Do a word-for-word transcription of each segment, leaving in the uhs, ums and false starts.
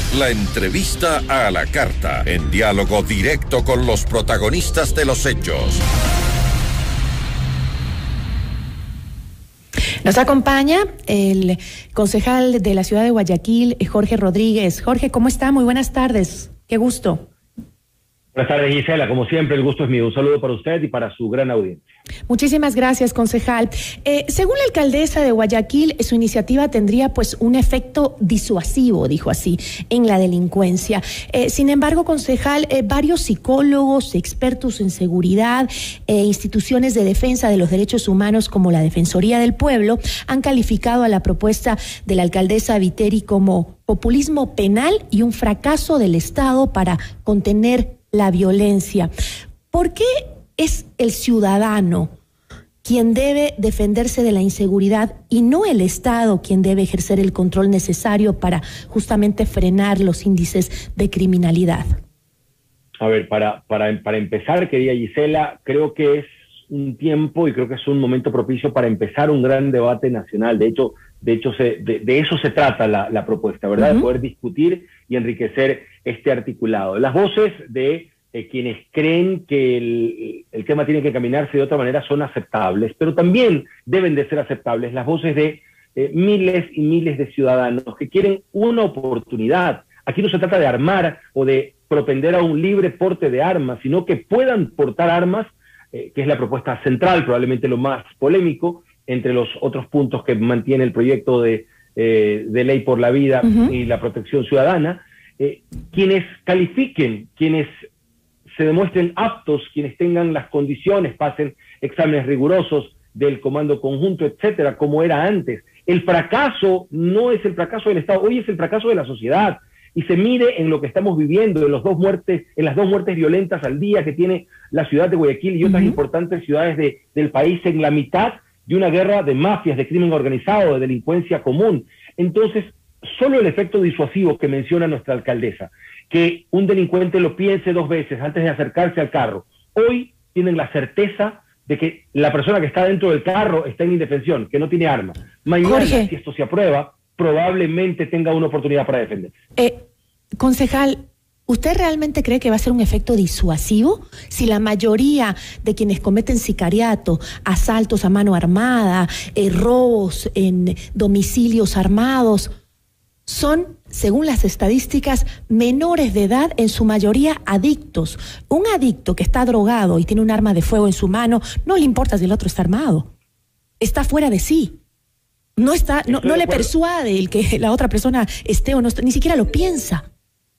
La entrevista a la carta, en diálogo directo con los protagonistas de los hechos. Nos acompaña el concejal de la ciudad de Guayaquil, Jorge Rodríguez. Jorge, ¿cómo está? Muy buenas tardes. Qué gusto. Buenas tardes, Gisela. Como siempre, el gusto es mío. Un saludo para usted y para su gran audiencia. Muchísimas gracias, concejal. Eh, según la alcaldesa de Guayaquil, su iniciativa tendría pues un efecto disuasivo, dijo así, en la delincuencia. Eh, sin embargo, concejal, eh, varios psicólogos, expertos en seguridad e eh, instituciones de defensa de los derechos humanos como la Defensoría del Pueblo han calificado a la propuesta de la alcaldesa Viteri como populismo penal y un fracaso del Estado para contener la violencia. ¿Por qué es el ciudadano quien debe defenderse de la inseguridad y no el Estado quien debe ejercer el control necesario para justamente frenar los índices de criminalidad? A ver, para, para, para empezar, querida Gisela, creo que es un tiempo y creo que es un momento propicio para empezar un gran debate nacional. De hecho, de, hecho se, de, de eso se trata la, la propuesta, ¿verdad? Uh-huh. De poder discutir y enriquecer este articulado. Las voces de eh, quienes creen que el, el tema tiene que caminarse de otra manera son aceptables, pero también deben de ser aceptables las voces de eh, miles y miles de ciudadanos que quieren una oportunidad. Aquí no se trata de armar o de propender a un libre porte de armas, sino que puedan portar armas, eh, que es la propuesta central, probablemente lo más polémico, entre los otros puntos que mantiene el proyecto de, eh, de ley por la vida uh-huh. y la protección ciudadana. Eh, quienes califiquen, quienes se demuestren aptos, quienes tengan las condiciones, pasen exámenes rigurosos del comando conjunto, etcétera, como era antes. El fracaso no es el fracaso del Estado, hoy es el fracaso de la sociedad, y se mide en lo que estamos viviendo, en los dos muertes, en las dos muertes violentas al día que tiene la ciudad de Guayaquil y otras uh-huh. importantes ciudades de, del país, en la mitad de una guerra de mafias, de crimen organizado, de delincuencia común. Entonces, solo el efecto disuasivo que menciona nuestra alcaldesa, que un delincuente lo piense dos veces antes de acercarse al carro, hoy tienen la certeza de que la persona que está dentro del carro está en indefensión, que no tiene arma. Mañana, Jorge, si esto se aprueba, probablemente tenga una oportunidad para defenderse. Eh, concejal, ¿usted realmente cree que va a ser un efecto disuasivo? Si la mayoría de quienes cometen sicariato, asaltos a mano armada, eh, robos en domicilios armados, son, según las estadísticas, menores de edad, en su mayoría adictos. Un adicto que está drogado y tiene un arma de fuego en su mano, no le importa si el otro está armado. Está fuera de sí. No está, no, no le persuade el que la otra persona esté o no esté, ni siquiera lo piensa.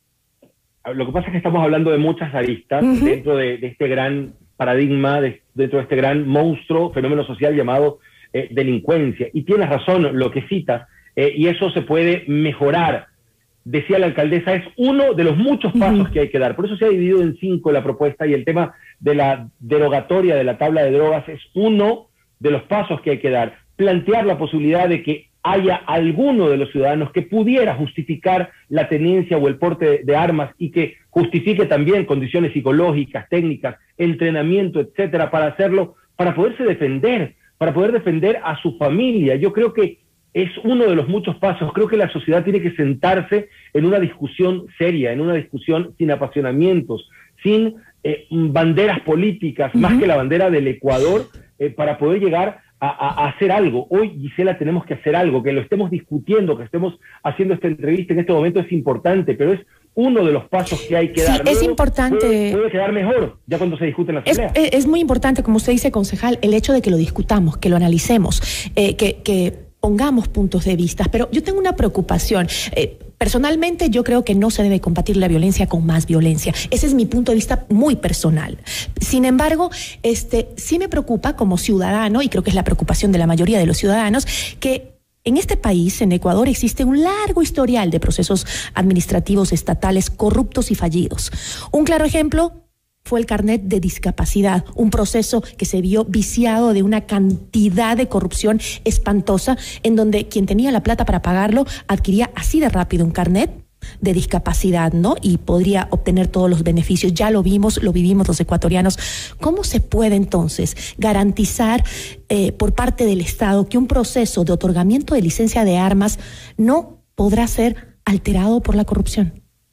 Lo que pasa es que estamos hablando de muchas aristas uh-huh. dentro de, de este gran paradigma, de, dentro de este gran monstruo, fenómeno social llamado eh, delincuencia. Y tienes razón lo que citas, eh, y eso se puede mejorar. Decía la alcaldesa, es uno de los muchos pasos uh-huh. que hay que dar. Por eso se ha dividido en cinco la propuesta, y el tema de la derogatoria de la tabla de drogas es uno de los pasos que hay que dar. Plantear la posibilidad de que haya alguno de los ciudadanos que pudiera justificar la tenencia o el porte de, de armas y que justifique también condiciones psicológicas, técnicas, entrenamiento, etcétera, para hacerlo, para poderse defender, para poder defender a su familia. Yo creo que es uno de los muchos pasos. Creo que la sociedad tiene que sentarse en una discusión seria, en una discusión sin apasionamientos, sin eh, banderas políticas, uh-huh. más que la bandera del Ecuador, eh, para poder llegar A, a, a hacer algo. Hoy, Gisela, tenemos que hacer algo, que lo estemos discutiendo, que estemos haciendo esta entrevista en este momento es importante, pero es uno de los pasos que hay que sí, dar. Luego, es importante. Puede, puede quedar mejor ya cuando se discute en la asamblea. Es, es muy importante, como usted dice, concejal, el hecho de que lo discutamos, que lo analicemos, eh, que, que pongamos puntos de vista. Pero yo tengo una preocupación. Eh, Personalmente, yo creo que no se debe combatir la violencia con más violencia. Ese es mi punto de vista muy personal. Sin embargo, este, sí me preocupa como ciudadano, y creo que es la preocupación de la mayoría de los ciudadanos, que en este país, en Ecuador, existe un largo historial de procesos administrativos estatales corruptos y fallidos. Un claro ejemplo fue el carnet de discapacidad, un proceso que se vio viciado de una cantidad de corrupción espantosa, en donde quien tenía la plata para pagarlo adquiría así de rápido un carnet de discapacidad, ¿no? Y podría obtener todos los beneficios. Ya lo vimos, lo vivimos los ecuatorianos. ¿Cómo se puede entonces garantizar eh, por parte del Estado que un proceso de otorgamiento de licencia de armas no podrá ser alterado por la corrupción.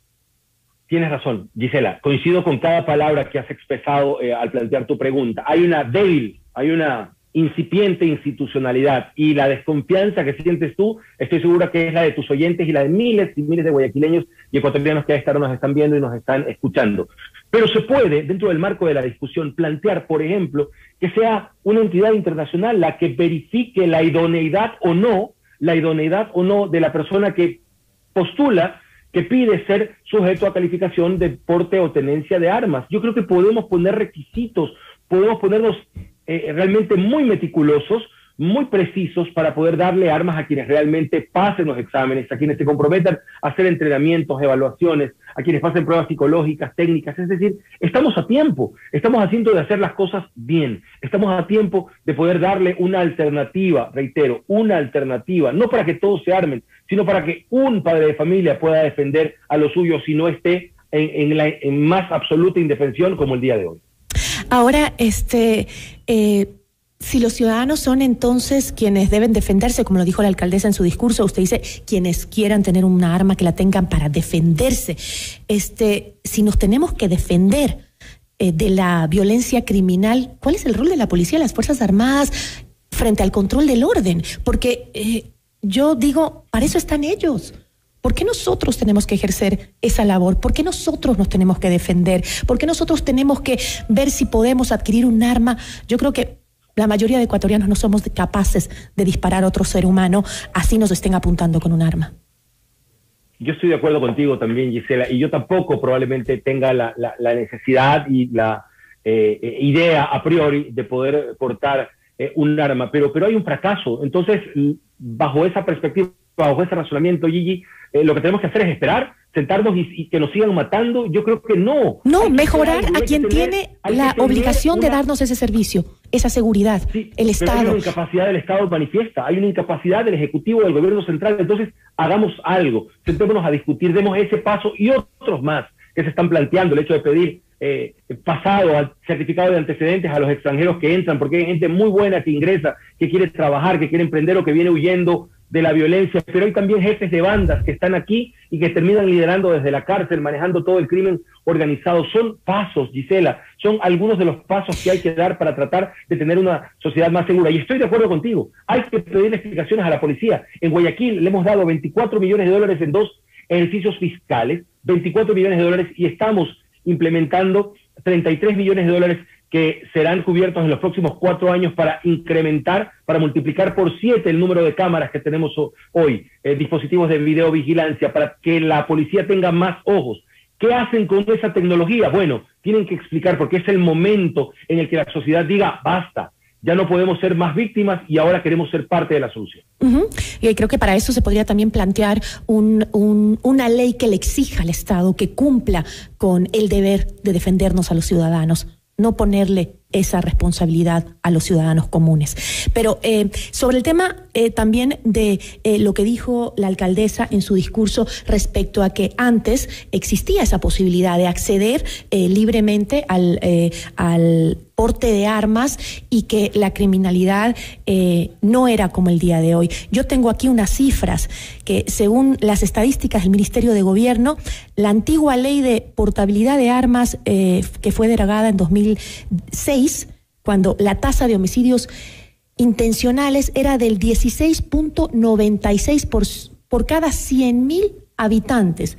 Tienes razón, Gisela. Coincido con cada palabra que has expresado eh, al plantear tu pregunta. Hay una débil, hay una incipiente institucionalidad, y la desconfianza que sientes tú, estoy segura que es la de tus oyentes y la de miles y miles de guayaquileños y ecuatorianos que a esta hora nos están viendo y nos están escuchando. Pero se puede, dentro del marco de la discusión, plantear, por ejemplo, que sea una entidad internacional la que verifique la idoneidad o no, la idoneidad o no de la persona que postula, que pide ser sujeto a calificación de porte o tenencia de armas. Yo creo que podemos poner requisitos, podemos ponernos eh, realmente muy meticulosos, muy precisos para poder darle armas a quienes realmente pasen los exámenes, a quienes se comprometan a hacer entrenamientos, evaluaciones, a quienes pasen pruebas psicológicas, técnicas. Es decir, estamos a tiempo, estamos a tiempo de hacer las cosas bien, estamos a tiempo de poder darle una alternativa, reitero, una alternativa, no para que todos se armen, sino para que un padre de familia pueda defender a los suyos si no esté en, en la en más absoluta indefensión como el día de hoy. Ahora, este... Eh... si los ciudadanos son entonces quienes deben defenderse, como lo dijo la alcaldesa en su discurso, usted dice quienes quieran tener una arma que la tengan para defenderse. Este, si nos tenemos que defender eh, de la violencia criminal, ¿cuál es el rol de la policía, las Fuerzas Armadas frente al control del orden? Porque eh, yo digo, para eso están ellos. ¿Por qué nosotros tenemos que ejercer esa labor? ¿Por qué nosotros nos tenemos que defender? ¿Por qué nosotros tenemos que ver si podemos adquirir un arma? Yo creo que la mayoría de ecuatorianos no somos capaces de disparar a otro ser humano, así nos estén apuntando con un arma. Yo estoy de acuerdo contigo también, Gisela, y yo tampoco probablemente tenga la, la, la necesidad y la eh, idea a priori de poder portar eh, un arma, pero, pero hay un fracaso. Entonces, bajo esa perspectiva, bajo ese razonamiento, Gigi, eh, lo que tenemos que hacer es esperar, sentarnos y, y que nos sigan matando. Yo creo que no. No, mejorar a quien tiene la obligación de darnos ese servicio, esa seguridad, sí, el Estado. Hay una incapacidad del Estado manifiesta, hay una incapacidad del Ejecutivo, del Gobierno Central. Entonces, hagamos algo, sentémonos a discutir, demos ese paso y otros más que se están planteando, el hecho de pedir eh, pasado, certificado de antecedentes a los extranjeros que entran, porque hay gente muy buena que ingresa, que quiere trabajar, que quiere emprender o que viene huyendo de la violencia, pero hay también jefes de bandas que están aquí y que terminan liderando desde la cárcel, manejando todo el crimen organizado. Son pasos, Gisela, son algunos de los pasos que hay que dar para tratar de tener una sociedad más segura. Y estoy de acuerdo contigo, hay que pedir explicaciones a la policía. En Guayaquil le hemos dado veinticuatro millones de dólares en dos ejercicios fiscales, veinticuatro millones de dólares, y estamos implementando treinta y tres millones de dólares que serán cubiertos en los próximos cuatro años para incrementar, para multiplicar por siete el número de cámaras que tenemos hoy, eh, dispositivos de videovigilancia, para que la policía tenga más ojos. ¿Qué hacen con esa tecnología? Bueno, tienen que explicar, porque es el momento en el que la sociedad diga, basta, ya no podemos ser más víctimas y ahora queremos ser parte de la solución. Uh-huh. Y creo que para eso se podría también plantear un, un, una ley que le exija al Estado que cumpla con el deber de defendernos a los ciudadanos, no ponerle esa responsabilidad a los ciudadanos comunes. Pero eh, sobre el tema eh, también de eh, lo que dijo la alcaldesa en su discurso respecto a que antes existía esa posibilidad de acceder eh, libremente al, eh, al porte de armas y que la criminalidad eh, no era como el día de hoy. Yo tengo aquí unas cifras que, según las estadísticas del Ministerio de Gobierno, la antigua ley de portabilidad de armas eh, que fue derogada en dos mil seis, cuando la tasa de homicidios intencionales era del dieciséis punto noventa y seis por, por cada cien mil habitantes.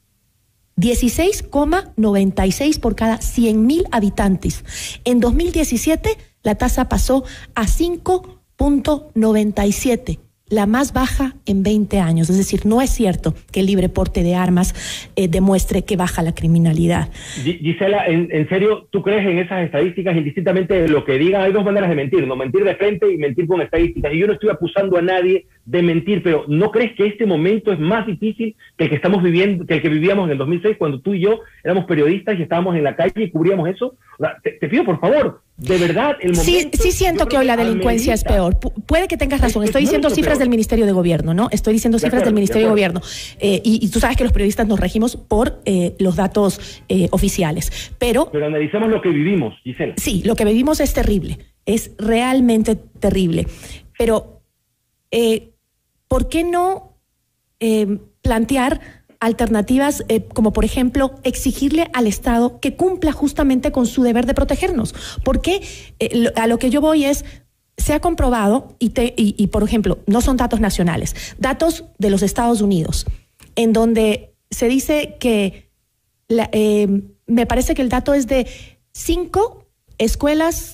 dieciséis coma noventa y seis por cada cien mil habitantes. En dos mil diecisiete la tasa pasó a cinco punto noventa y siete, la más baja en veinte años. Es decir, no es cierto que el libre porte de armas eh, demuestre que baja la criminalidad. Gisela, ¿en, en serio tú crees en esas estadísticas indistintamente de lo que digan? Hay dos maneras de mentir, no mentir de frente y mentir con estadísticas. Y yo no estoy acusando a nadie de mentir, pero ¿no crees que este momento es más difícil que el que estamos viviendo, que el que vivíamos en el dos mil seis, cuando tú y yo éramos periodistas y estábamos en la calle y cubríamos eso? O sea, te, te pido, por favor, de verdad, el momento... Sí, sí siento que hoy la delincuencia es peor. Pu- puede que tengas razón. Estoy diciendo cifras del Ministerio de Gobierno, ¿no? Estoy diciendo cifras del Ministerio de Gobierno. Eh, y, y tú sabes que los periodistas nos regimos por eh, los datos eh, oficiales. Pero... Pero analicemos lo que vivimos, Gisela. Sí, lo que vivimos es terrible. Es realmente terrible. Pero, eh, ¿por qué no eh, plantear plantear alternativas eh, como por ejemplo exigirle al Estado que cumpla justamente con su deber de protegernos. Porque eh, lo, a lo que yo voy es, se ha comprobado, y, te, y, y por ejemplo, no son datos nacionales, datos de los Estados Unidos, en donde se dice que, la, eh, me parece que el dato es de cinco escuelas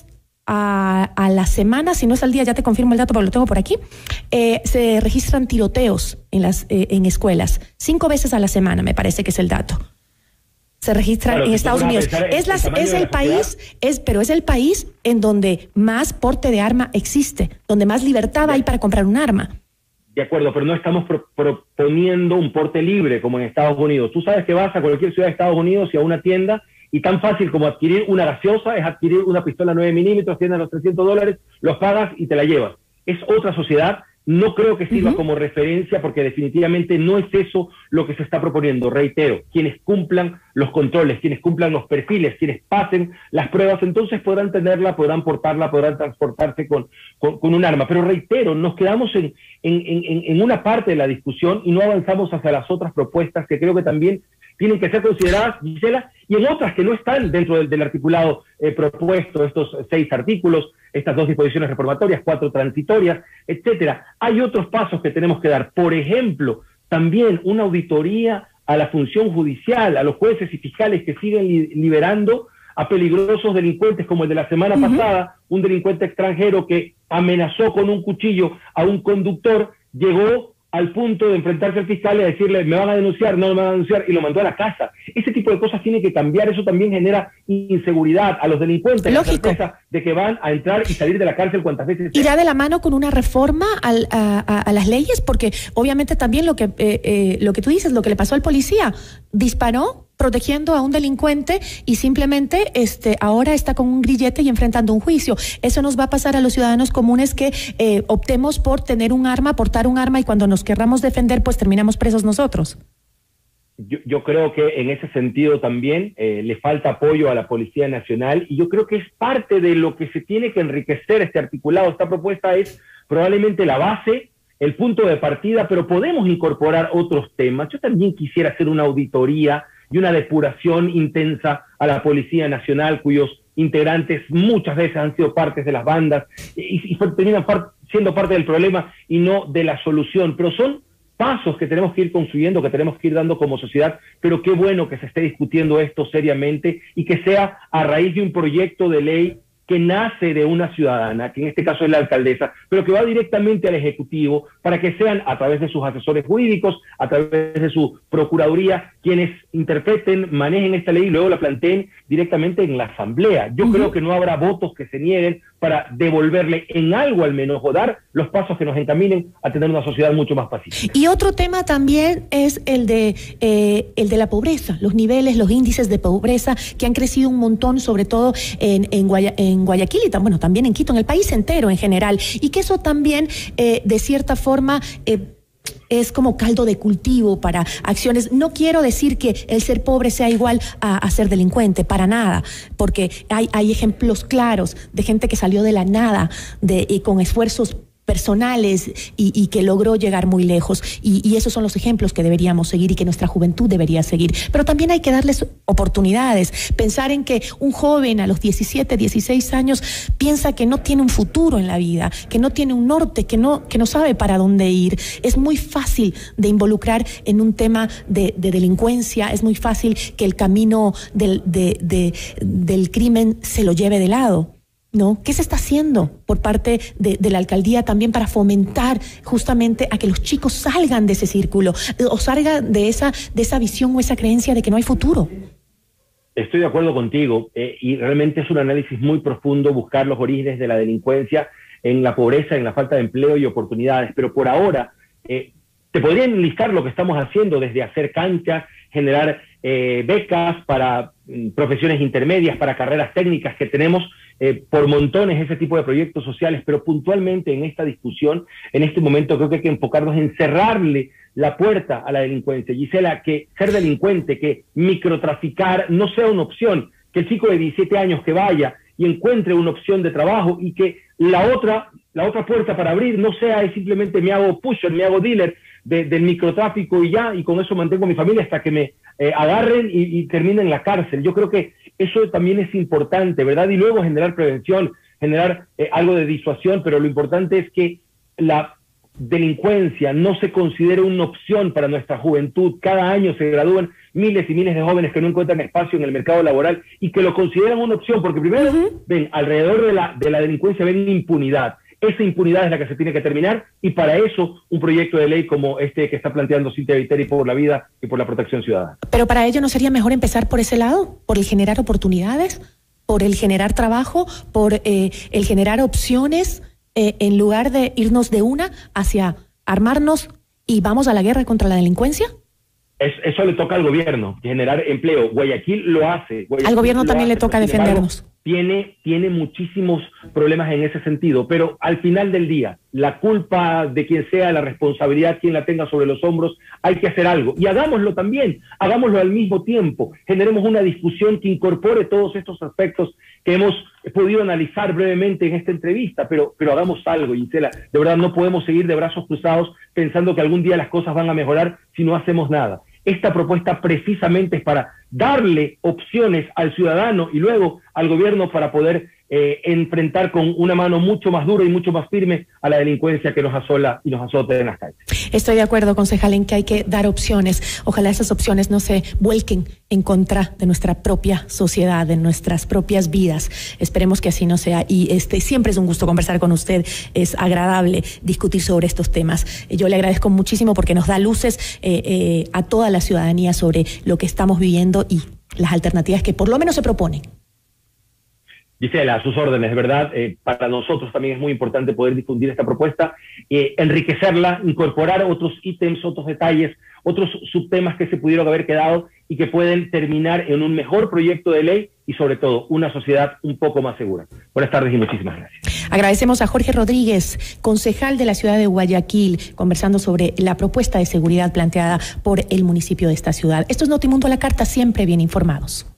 a, a la semana, si no es al día, ya te confirmo el dato porque lo tengo por aquí, eh, se registran tiroteos en las eh, en escuelas, cinco veces a la semana me parece que es el dato. Se registran claro, en Estados Unidos. Es, las, es el país, es, pero es el país en donde más porte de arma existe, donde más libertad hay para comprar un arma. De acuerdo, pero no estamos pro, proponiendo un porte libre como en Estados Unidos. Tú sabes que vas a cualquier ciudad de Estados Unidos y a una tienda, y tan fácil como adquirir una gaseosa es adquirir una pistola nueve milímetros, tienes los trescientos dólares, los pagas y te la llevas. Es otra sociedad. No creo que sirva uh-huh. como referencia porque definitivamente no es eso lo que se está proponiendo. Reitero, quienes cumplan los controles, quienes cumplan los perfiles, quienes pasen las pruebas, entonces podrán tenerla, podrán portarla, podrán transportarse con, con, con un arma. Pero reitero, nos quedamos en, en, en, en una parte de la discusión y no avanzamos hacia las otras propuestas que creo que también tienen que ser consideradas, Gisela, y en otras que no están dentro del, del articulado eh, propuesto, estos seis artículos, estas dos disposiciones reformatorias, cuatro transitorias, etcétera. Hay otros pasos que tenemos que dar. Por ejemplo, también una auditoría a la función judicial, a los jueces y fiscales que siguen li liberando a peligrosos delincuentes, como el de la semana uh-huh. pasada, un delincuente extranjero que amenazó con un cuchillo a un conductor, llegó al punto de enfrentarse al fiscal y a decirle, me van a denunciar, no me van a denunciar, y lo mandó a la casa. Ese tipo de cosas tiene que cambiar. Eso también genera inseguridad a los delincuentes. Lógico. La certeza de que van a entrar y salir de la cárcel cuantas veces sea. ¿Irá de la mano con una reforma al, a, a, a las leyes? Porque obviamente también lo que, eh, eh, lo que tú dices, lo que le pasó al policía, disparó protegiendo a un delincuente y simplemente este, ahora está con un grillete y enfrentando un juicio. Eso nos va a pasar a los ciudadanos comunes que eh, optemos por tener un arma, portar un arma, y cuando nos querramos defender, pues terminamos presos nosotros. Yo, yo creo que en ese sentido también eh, le falta apoyo a la Policía Nacional, y yo creo que es parte de lo que se tiene que enriquecer este articulado. Esta propuesta es probablemente la base, el punto de partida, pero podemos incorporar otros temas. Yo también quisiera hacer una auditoría y una depuración intensa a la Policía Nacional, cuyos integrantes muchas veces han sido partes de las bandas y, y terminan par siendo parte del problema y no de la solución. Pero son pasos que tenemos que ir construyendo, que tenemos que ir dando como sociedad, pero qué bueno que se esté discutiendo esto seriamente y que sea a raíz de un proyecto de ley que nace de una ciudadana, que en este caso es la alcaldesa, pero que va directamente al Ejecutivo para que sean, a través de sus asesores jurídicos, a través de su procuraduría, quienes interpreten, manejen esta ley y luego la planteen directamente en la Asamblea. Yo uh-huh. creo que no habrá votos que se nieguen para devolverle en algo al menos, o dar los pasos que nos encaminen a tener una sociedad mucho más pacífica. Y otro tema también es el de, eh, el de la pobreza, los niveles, los índices de pobreza que han crecido un montón, sobre todo en, en, Guaya, en Guayaquil y bueno, también en Quito, en el país entero en general, y que eso también eh, de cierta forma eh, es como caldo de cultivo para acciones. No quiero decir que el ser pobre sea igual a, a ser delincuente, para nada, porque hay, hay ejemplos claros de gente que salió de la nada de, y con esfuerzos personales y, y que logró llegar muy lejos, y, y esos son los ejemplos que deberíamos seguir y que nuestra juventud debería seguir. Pero también hay que darles oportunidades, pensar en que un joven a los diecisiete, dieciséis años piensa que no tiene un futuro en la vida, que no tiene un norte, que no, que no sabe para dónde ir. Es muy fácil de involucrar en un tema de, de delincuencia, es muy fácil que el camino del, de, de, del crimen se lo lleve de lado, ¿no? ¿Qué se está haciendo por parte de, de la alcaldía también para fomentar justamente a que los chicos salgan de ese círculo o salgan de esa, de esa visión o esa creencia de que no hay futuro? Estoy de acuerdo contigo eh, y realmente es un análisis muy profundo buscar los orígenes de la delincuencia en la pobreza, en la falta de empleo y oportunidades, pero por ahora eh, te podría enlistar lo que estamos haciendo, desde hacer canchas, generar eh, becas para mm, profesiones intermedias, para carreras técnicas, que tenemos eh, por montones ese tipo de proyectos sociales, pero puntualmente en esta discusión, en este momento creo que hay que enfocarnos en cerrarle la puerta a la delincuencia. Gisela, que ser delincuente, que microtraficar no sea una opción, que el chico de diecisiete años que vaya y encuentre una opción de trabajo, y que la otra, la otra puerta para abrir no sea simplemente me hago pusher, me hago dealer de, del microtráfico y ya, y con eso mantengo a mi familia hasta que me eh, agarren y, y termine en la cárcel. Yo creo que eso también es importante, ¿verdad? Y luego generar prevención, generar eh, algo de disuasión, pero lo importante es que la delincuencia no se considere una opción para nuestra juventud. Cada año se gradúan miles y miles de jóvenes que no encuentran espacio en el mercado laboral y que lo consideran una opción, porque primero, uh-huh. ven, alrededor de la, de la delincuencia ven impunidad. Esa impunidad es la que se tiene que terminar, y para eso un proyecto de ley como este que está planteando Cintia Viteri por la vida y por la protección ciudadana. Pero para ello, ¿no sería mejor empezar por ese lado? ¿Por el generar oportunidades? ¿Por el generar trabajo? ¿Por eh, el generar opciones? Eh, en lugar de irnos de una hacia armarnos y vamos a la guerra contra la delincuencia? Es, eso le toca al gobierno, generar empleo. Guayaquil lo hace. Guayaquil al gobierno también hace, le toca defendernos. Embargo, tiene, tiene muchísimos problemas en ese sentido, pero al final del día, la culpa de quien sea, la responsabilidad, quien la tenga sobre los hombros, hay que hacer algo. Y hagámoslo también, hagámoslo al mismo tiempo. Generemos una discusión que incorpore todos estos aspectos que hemos podido analizar brevemente en esta entrevista, pero, pero hagamos algo, Gisela. De verdad, no podemos seguir de brazos cruzados pensando que algún día las cosas van a mejorar si no hacemos nada. Esta propuesta precisamente es para darle opciones al ciudadano y luego al gobierno para poder eh, enfrentar con una mano mucho más dura y mucho más firme a la delincuencia que nos asola y nos azota en las calles. Estoy de acuerdo, concejal, en que hay que dar opciones. Ojalá esas opciones no se vuelquen en contra de nuestra propia sociedad, de nuestras propias vidas. Esperemos que así no sea. Y este siempre es un gusto conversar con usted. Es agradable discutir sobre estos temas. Yo le agradezco muchísimo porque nos da luces eh, eh, a toda la ciudadanía sobre lo que estamos viviendo y las alternativas que por lo menos se proponen. Gisela, a sus órdenes, ¿verdad? Eh, para nosotros también es muy importante poder difundir esta propuesta, eh, enriquecerla, incorporar otros ítems, otros detalles, otros subtemas que se pudieron haber quedado y que pueden terminar en un mejor proyecto de ley y sobre todo una sociedad un poco más segura. Buenas tardes y muchísimas gracias. Agradecemos a Jorge Rodríguez, concejal de la ciudad de Guayaquil, conversando sobre la propuesta de seguridad planteada por el municipio de esta ciudad. Esto es Notimundo a la Carta, siempre bien informados.